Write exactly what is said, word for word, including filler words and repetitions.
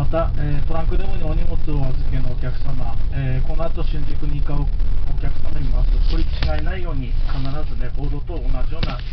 また、えートランクルームにお荷物をお預けのお客様、えーこの後新宿に向かうお客様に回すと取り違いないように必ずねボードと同じような